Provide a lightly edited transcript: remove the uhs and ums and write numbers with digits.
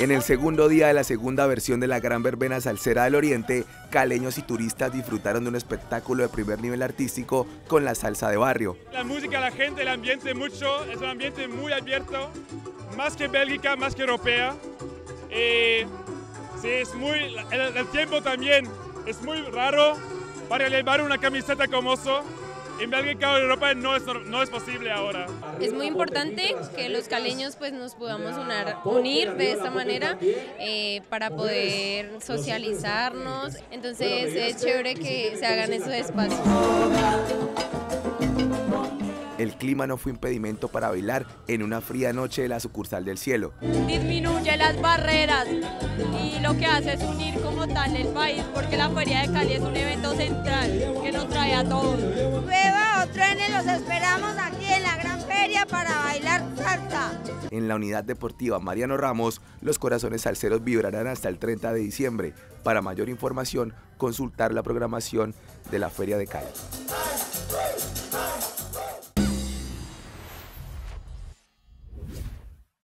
En el segundo día de la segunda versión de la Gran Verbena Salsera del Oriente, caleños y turistas disfrutaron de un espectáculo de primer nivel artístico con la salsa de barrio. La música, la gente, el ambiente mucho, es un ambiente muy abierto, más que bélgica, más que europea. Sí, es muy, el tiempo también es muy raro para llevar una camiseta como eso. En Bélgica o en Europa no es posible ahora. Es muy importante que los caleños pues nos podamos unir de esta manera para poder socializarnos. Entonces es chévere que se hagan esos espacios. El clima no fue impedimento para bailar en una fría noche de la sucursal del Cielo. Disminuye las barreras y lo que hace es unir como tal el país, porque la Feria de Cali es un evento central que nos trae a todos. Beba o truene, los esperamos aquí en la Gran Feria para bailar salsa. En la unidad deportiva Mariano Ramos, los corazones salseros vibrarán hasta el 30 de diciembre. Para mayor información, consultar la programación de la Feria de Cali.